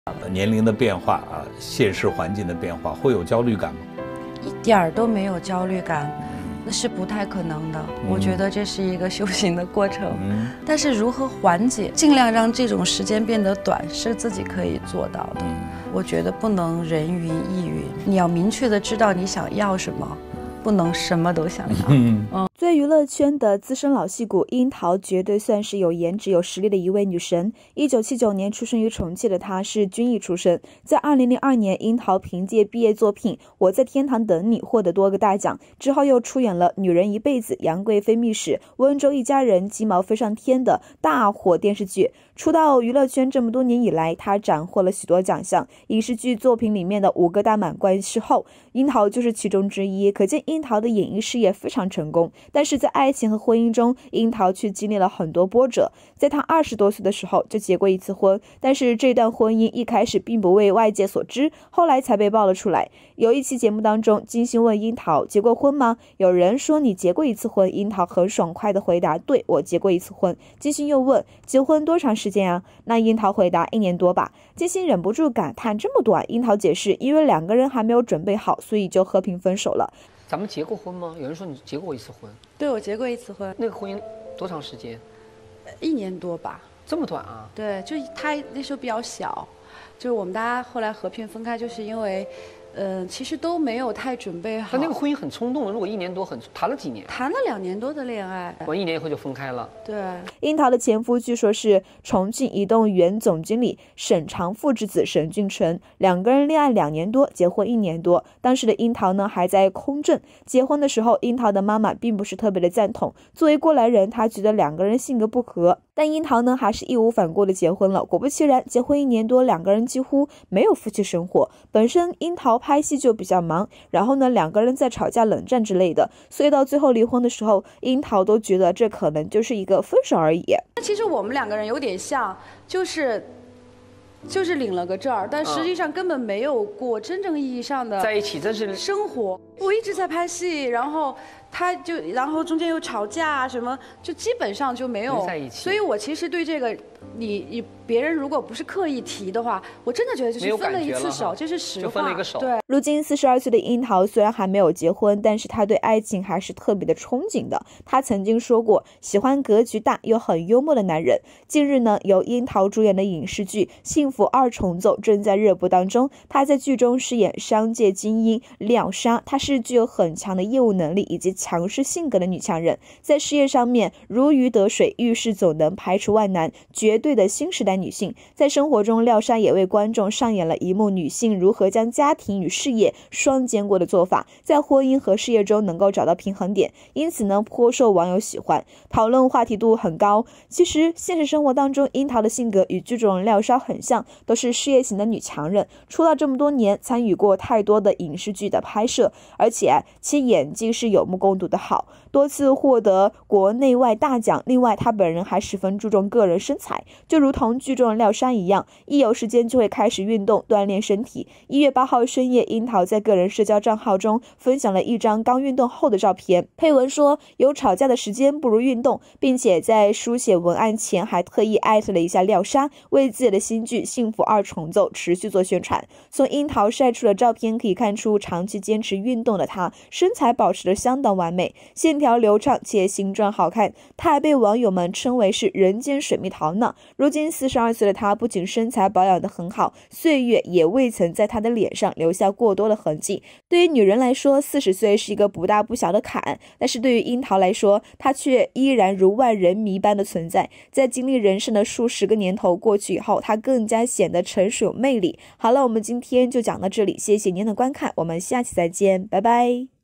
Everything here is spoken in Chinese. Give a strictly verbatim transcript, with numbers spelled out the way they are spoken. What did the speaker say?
年龄的变化啊，现实环境的变化，会有焦虑感吗？ 一点儿都没有焦虑感，那是不太可能的。嗯、我觉得这是一个修行的过程，嗯、但是如何缓解，尽量让这种时间变得短，是自己可以做到的。嗯、我觉得不能人云亦云，你要明确的知道你想要什么，不能什么都想要。嗯嗯作为娱乐圈的资深老戏骨，樱桃绝对算是有颜值有实力的一位女神。一九七九年出生于重庆的她是军艺出身，在二零零二年，樱桃凭借毕业作品《我在天堂等你》获得多个大奖，之后又出演了《女人一辈子》《杨贵妃秘史》《温州一家人》《鸡毛飞上天》的大火电视剧。出道娱乐圈这么多年以来，她斩获了许多奖项。影视剧作品里面的五个大满贯之后，樱桃就是其中之一，可见樱桃的演艺事业非常成功。但是在爱情和婚姻中，樱桃却经历了很多波折。在她二十多岁的时候就结过一次婚，但是这段婚姻一开始并不为外界所知，后来才被爆了出来。有一期节目当中，金星问樱桃结过婚吗？有人说你结过一次婚，樱桃很爽快的回答，对，我结过一次婚。金星又问结婚多长时间啊？那樱桃回答一年多吧。金星忍不住感叹这么短，樱桃解释因为两个人还没有准备好，所以就和平分手了。 咱们结过婚吗？有人说你结过一次婚。 对，我结过一次婚。 那个婚姻多长时间？ 一年多吧。 这么短啊？ 对，就他那时候比较小，就是我们大家后来和平分开，就是因为嗯、呃，其实都没有太准备好。 但那个婚姻很冲动，如果一年多很谈了几年？ 谈了两年多的恋爱， 完一年以后就分开了。 对， 樱桃的前夫据说是重庆移动原总经理沈长富之子沈俊成，两个人恋爱两年多，结婚一年多。当时的樱桃呢还在空政，结婚的时候，樱桃的妈妈并不是特别的赞同。作为过来人，她觉得两个人性格不合，但樱桃呢还是义无反顾的结婚了。果不其然，结婚一年多，两个人几乎没有夫妻生活。本身樱桃拍戏就比较忙，然后呢两个人在吵架冷战之类的，所以到最后离婚的时候，樱桃都觉得这可能就是一个分手而已。 其实我们两个人有点像，就是就是领了个证儿，但实际上根本没有过真正意义上的在一起，真是生活。我一直在拍戏，然后他就然后中间又吵架什么，就基本上就没有在一起。 所以我其实对这个你你别人如果不是刻意提的话，我真的觉得就是分了一次手，这是实话。 就分了一个手。 对。 如今四十二岁的樱桃虽然还没有结婚，但是她对爱情还是特别的憧憬的。她曾经说过，喜欢格局大又很幽默的男人。近日呢，由樱桃主演的影视剧《幸福二重奏》正在热播当中。她在剧中饰演商界精英廖莎，她是具有很强的业务能力以及强势性格的女强人，在事业上面如鱼得水，遇事总能排除万难，绝对的新时代女性。在生活中，廖莎也为观众上演了一幕女性如何将家庭与事业双兼顾的做法，在婚姻和事业中能够找到平衡点，因此呢颇受网友喜欢，讨论话题度很高。其实现实生活当中，樱桃的性格与剧中的廖莎很像，都是事业型的女强人，出道这么多年，参与过太多的影视剧的拍摄，而且其演技是有目共睹的好，多次获得国内外大奖。另外她本人还十分注重个人身材，就如同剧中的廖莎一样，一有时间就会开始运动锻炼身体。一月八号深夜，樱桃在个人社交账号中分享了一张刚运动后的照片，配文说有吵架的时间不如运动，并且在书写文案前还特意艾特了一下廖莎，为自己的新剧《幸福二重奏》持续做宣传。从樱桃晒出的照片可以看出，长期坚持运动的她身材保持得相当完美，线条流畅且形状好看，她还被网友们称为是人间水蜜桃呢。如今四十二岁的她不仅身材保养得很好，岁月也未曾在她的脸上留下过多的痕迹。对于女人来说，四十岁是一个不大不小的坎，但是对于樱桃来说，她却依然如万人迷般的存在。在经历人生的数十个年头过去以后，她更加显得成熟有魅力。好了，我们今天就讲到这里，谢谢您的观看，我们下期再见，拜拜。